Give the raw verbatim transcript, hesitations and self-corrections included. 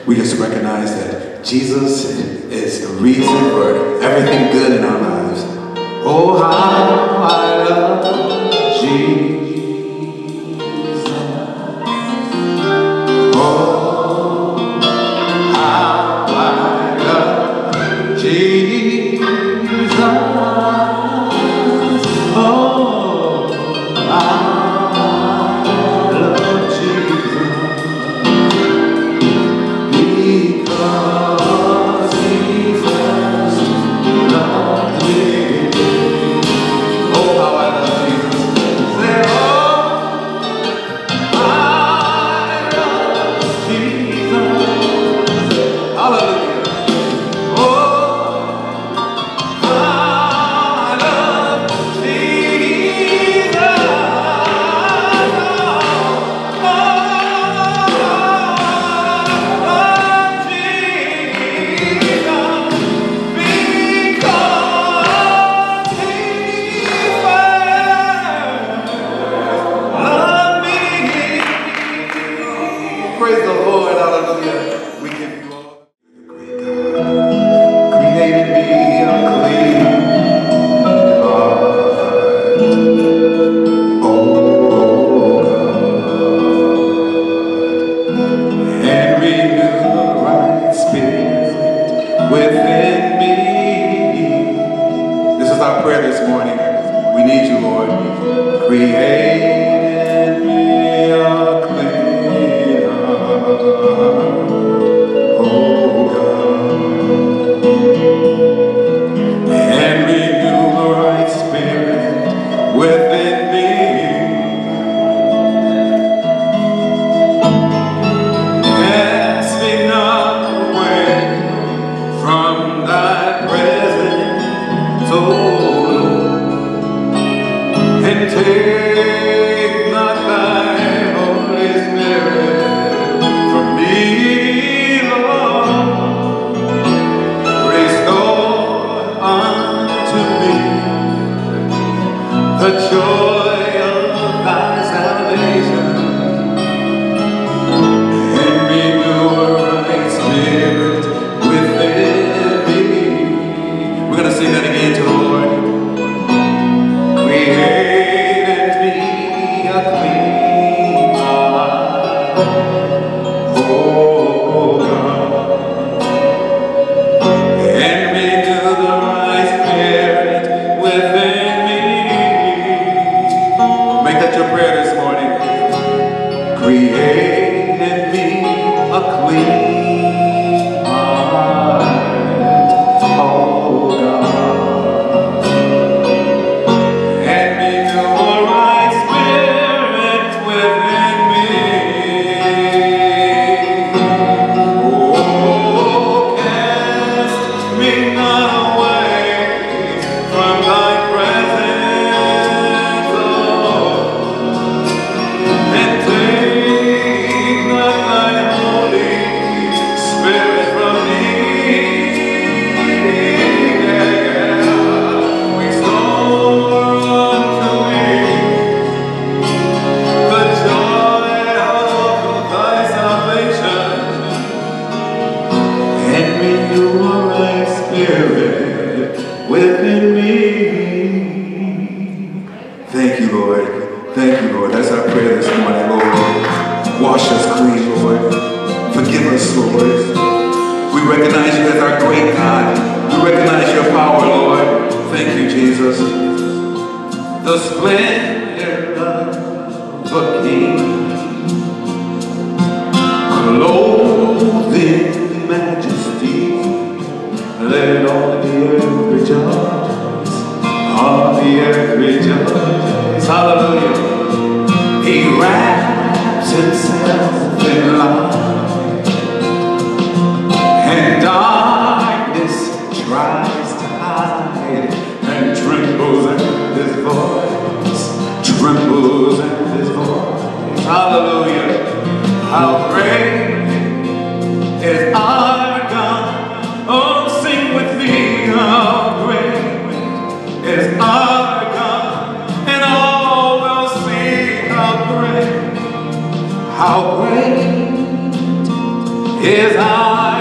We just recognize that Jesus is the reason for everything good in our lives. Oh, how I love Jesus. Oh, how I love Jesus. Oh, I love Jesus. Because he first loved me. Oh, how I love Jesus. Say, oh, I love Jesus. Hallelujah. Oh, I love Jesus. Praise the Lord, hallelujah. We give you all the great God. Created me a clean heart. Oh God. And renew the right spirit within me. This is our prayer this morning. We need you, Lord. Create in me a clean heart. Oh God, and renew the right spirit within me. Cast me not away from thy presence, oh Lord, and take not thy Holy Spirit from me, Lord. The joy of thy salvation, and renew a right spirit within me. We're going to sing that again to the Lord. Create in me a clean heart, oh God, and renew the right spirit within. Make that your prayer this morning. Create in me a clean heart, oh God, and renew a right spirit within me. Oh, cast me not away from thy presence. Within me. Thank you, Lord. Thank you, Lord. That's our prayer this morning, Lord. Wash us clean, Lord. Forgive us, Lord. We recognize you as our great God. We recognize your power, Lord. Thank you, Jesus. The splendor of a king, clothed in majesty. Let all the earth rejoice, all the earth rejoice, hallelujah. He wraps himself in light, and darkness tries to hide, and trembles at his voice, trembles at his voice, hallelujah. How great is our God, oh sing with me, how great is our God, and all will see how great, how great His arms